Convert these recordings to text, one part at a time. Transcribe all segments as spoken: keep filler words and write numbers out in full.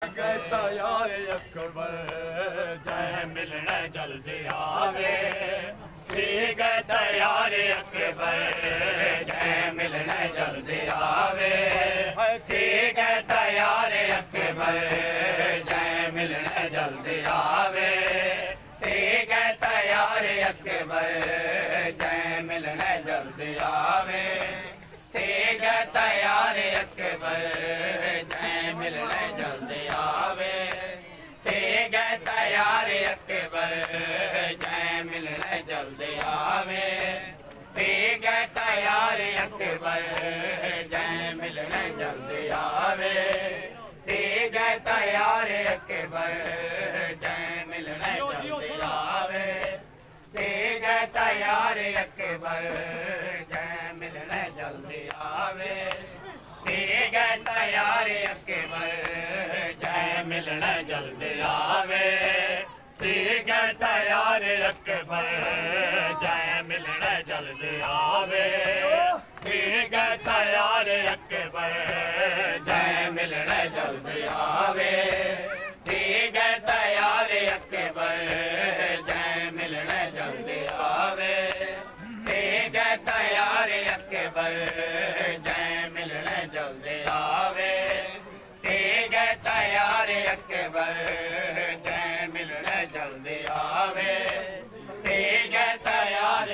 तैयार अकबर जय मिलने जल्दी आवे। ठीक है तैयार अकबर जय मिलने जल्दी आवे। ठीक है तैयार अकबर जय मिलने जल्दी आवे। ठीक है तैयार अकबर जय मिलने जल्दी आवे। ठीक है तैयार अकबर जय मिलने जल्दी आवे। ठीक है तैयार अकबर जय मिलने जल्दी आवे। ठीक है तैयार अकबर जय मिलने जल्दी आवे। ठीक है तैयार अकबर जय मिलने जल्दी आवे। ठीक है तैयार अकबर जय मिलने जल्दी आवे। ठीक है तैयार अकबर जय मिलने जल्दी आवे। ठीक है तैयार अकबर जय मिलने जल्दी आवे। ठीक है तैयार अकबर जय मिलने जल्दी आवे। ठीक है तैयार अकबर जय मिलने जल्दी आवे। ठीक है तैयार अकबर जय मिलने जल्दी आवे। ठीक है तैयार अकबर जय मिलने जल्दी आवे। ठीक है तैयार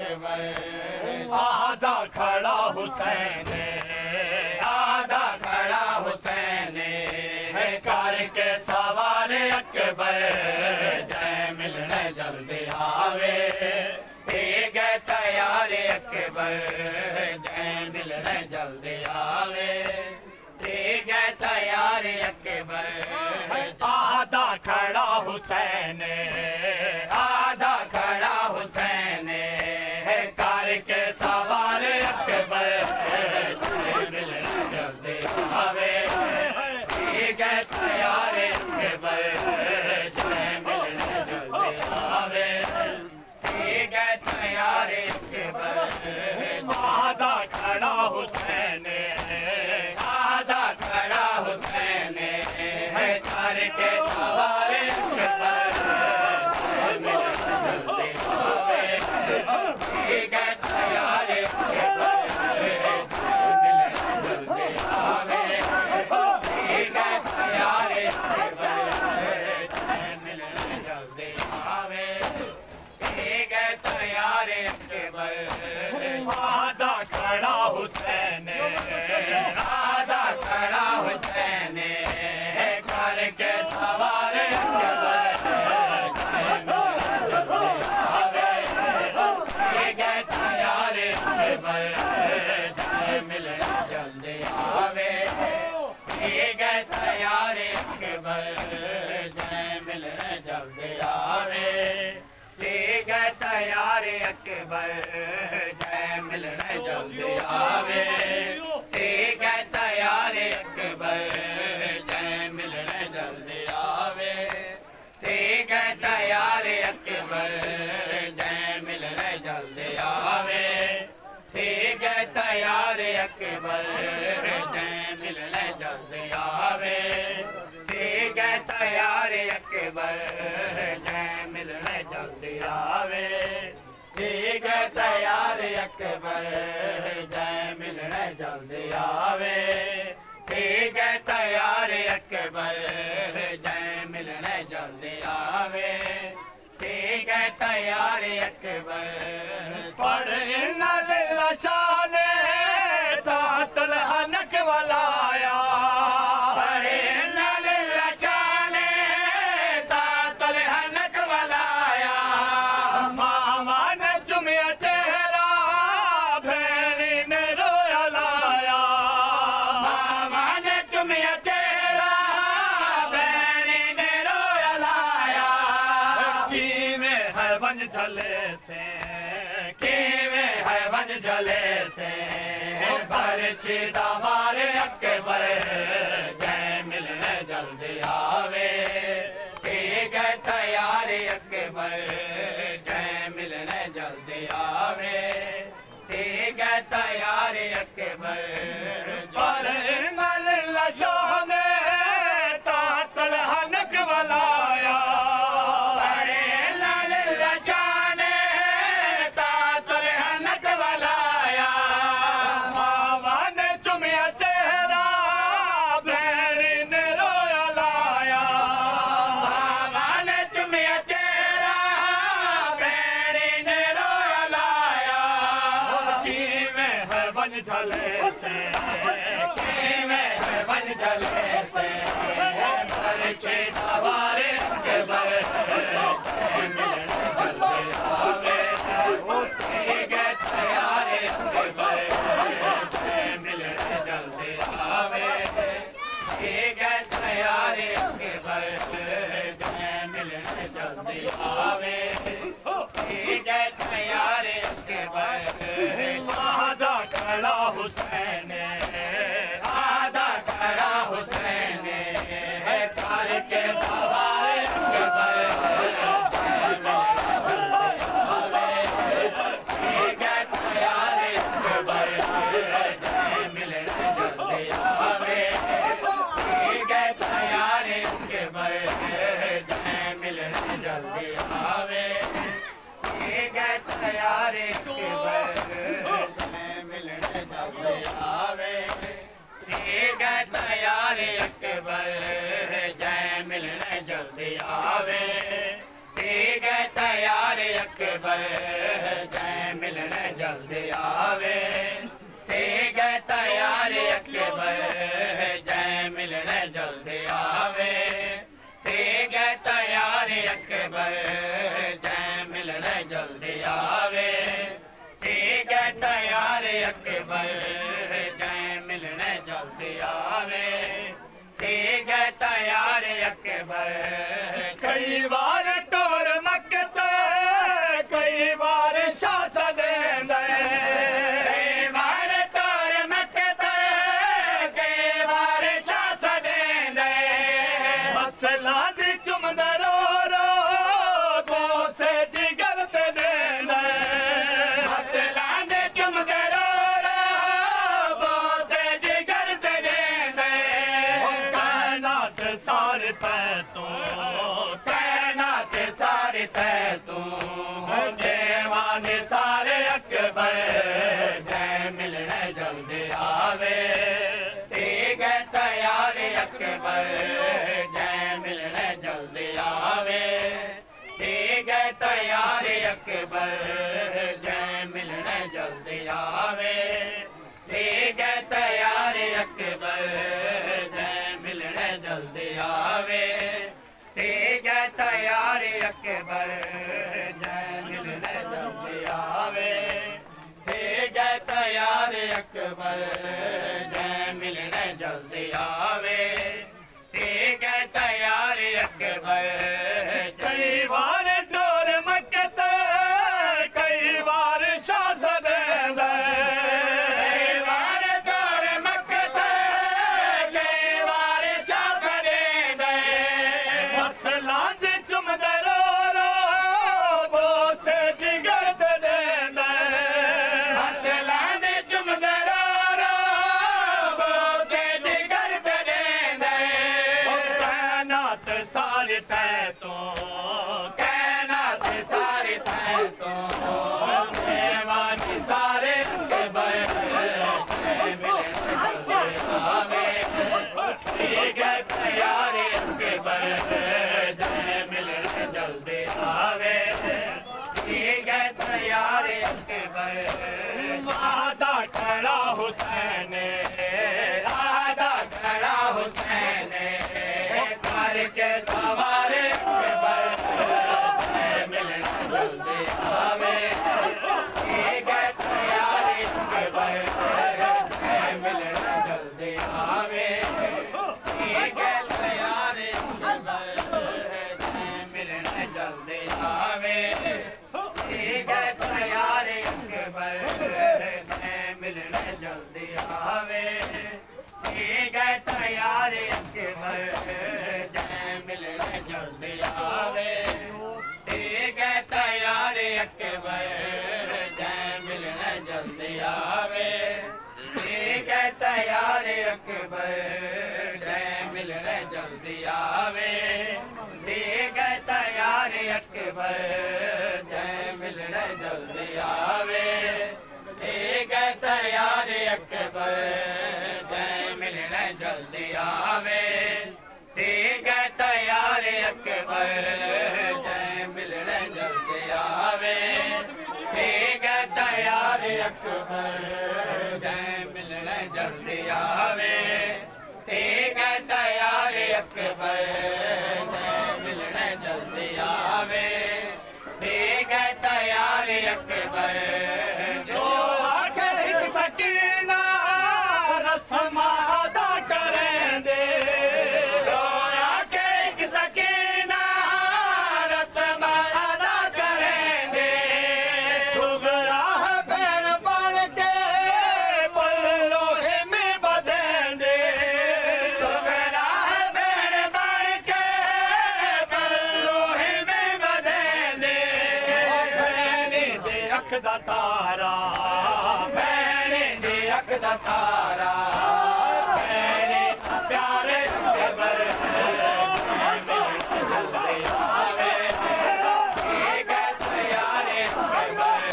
अकबर आधा खड़ा हुसैन आधा खड़ा हुसैन है करके सवार अकबर जय मिलने जल्दी आवे। ठीक है तैयार अकबर जय मिलने जल्दी आवे। ठीक है तैयार अकबर आधा खड़ा हुसैन आधा खड़ा हुसैन है करके सवार अकबर जय मिलने जल्दी आवे। ठीक है तैयार अकबर जय मिलने जल्दी आवे। ठीक है तैयार अकबर आधा खड़ा हुसैन आधा खड़ा हुसैन है करके सवार अकबर जय मिलने जल्दी आवे। ठीक है तैयार अकबर जय मिलने जल्दी आवे। ठीक है तैयार अकबर जय मिलने जल्दी आवे। ठीक है तैयार अकबर आधा खड़ा हुसैन आधा खड़ा हुसैन है करके सवार अकबर जय मिलने जल्दी आवे। ठीक है तैयार अकबर जय मिलने जल्दी आवे। ठीक है तैयार अकबर जय मिलने जल्दी आवे। ठीक है तैयार अकबर जय मिलने जल्दी आवे। ठीक है तैयार अकबर जय मिलने जल्दी आवे। ठीक है तैयार अकबर जय मिलने जल्दी आवे। ठीक है तैयार अकबर जय मिलने जल्दी आवे। ठीक है तैयार अकबर जय मिलने जल्दी आवे। ठीक है तैयार अकबर जय मिलने जल्दी आवे। ठीक है तैयार अकबर जय मिलने जल्दी आवे। ठीक है तैयार अकबर पढ़ इन्ना लिल्ला शाने तातल हनक वलाया। पढ़ इन्ना लिल्ला शाने तातल हनक वलाया। मामा ने चुमिया चेहरा भेड़ी ने रोया लाया। मामा ने चुमिया चेहरा भेड़ी ने रोया लाया। कीमे है वन झले से कीमे है वन झले से बरछी दामारे अकबर जय मिलने जल्दी आवे। ठीक है तैयार अकबर जय मिलने जल्दी आवे। ठीक है तैयार अकबर पर नल लजाने तात जले से में बन जले से परछे सवारे अकबर मिलने जल्दी आवे ठीक है तैयारे अकबर मिलने जल्दी आवे ठीक है तैयारे अकबर मिलने जल्दी आवे ठीक है तैयारे अकबर आधा खड़ा हुसैन आधा खड़ा हुसैन है कार के सवारे अकबर ठीक है तैयारे अकबर मिलने जल्दी आवे ठीक है तैयारे अकबर मिलने जल्दी आवे ठीक है तैयारे अकबर मिलने जल्दी आवे ठीक है तैयारे अकबर जय मिलने जल्दी आवे ठीक है तैयारे अकबर जय मिलने जल्दी आवे ठीक है तैयारे अकबर जय मिलने जल्दी आवे ठीक है तैयारे अकबर जय मिलने जल्दी आवे ठीक है तैयारे अकबर जय मिलने जल्दी आवे ठीक है तैयारे अकबर कई बार टोर मकता कई बार शासन दे कई बार टोर मकता कई बार शासन दे मसला दी चुमदरो रो तो से जिगर ते दे मसला दे चुमदरो रो तो से जिगर ते दे कायनात सारे तै तू कायनात सारे तै तू देवाने सारे अकबर जय मिलने जल्दी आवे ठीक है तैयारे अकबर जय मिलने जल्दी आवे ठीक है तैयारे अकबर जय मिलने जल्दी आवे ठीक है तैयारे अकबर जय मिलने जल्दी आवे ठीक है तैयारे अकबर जय मिलने जल्दी आवे ठीक है तैयारे अकबर जय मिलने जल्दी आवे ठीक है तैयारे अकबर कई बार डोर मकता कई बार शासन कई बार डोर मकता कई बार शासन मसला दे चुमदरो रो वो से जिगर दे मसला दे चुमदरो रो वो से जिगर दे कायनात सारे तै तो कायनात सारे तै तो देवानी सारे अकबर ठीक है तैयारे अकबर जय मिलने जल्दी आवे ठीक है तैयारे अकबर आधा खड़ा हुसैन आधा खड़ा हुसैन कार के सवारे अकबर मिलने जल्दी आवे ठीक है तैयारे अकबर मिलने जल्दी आवे ठीक है तैयारे अकबर मिलने जल्दी आवे ठीक है तैयारे अकबर मिलने जल्दी आवे ठीक है तैयारे अकबर मिलने जल्दी आवे ठीक है तैयारे अकबर जय मिलने जल्दी आवे ठीक है तैयारे अकबर जय मिलने जल्दी आवे ठीक है तैयारे अकबर जय मिलने जल्दी आवे ठीक है तैयारे अकबर जय मिलने जल्दी आवे ठीक है तैयारे अकबर जय मिलने जल्दी आवे ठीक है तैयारे अकबर जय आवे ठीक है तैयार अकबर मिलने जल्दी आवे ठीक है तैयार अकबर जो आके एक सकीना रस्म अदा करेंगे जो आके एक सकीना रस्म अदा करेंगे सुगरा है बैल बन के लोहे में बधेंगे सुगरा है बैल बन के लोहे में बधेंगे भैनी दे अख दा तारा भैनी दे अख दा तारा भैनी प्यारे अकबर ठीक है तैयार अकबर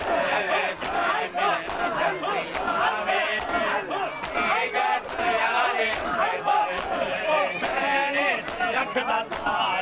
ठीक है तैयार अकबर भैनी दे अख दा तारा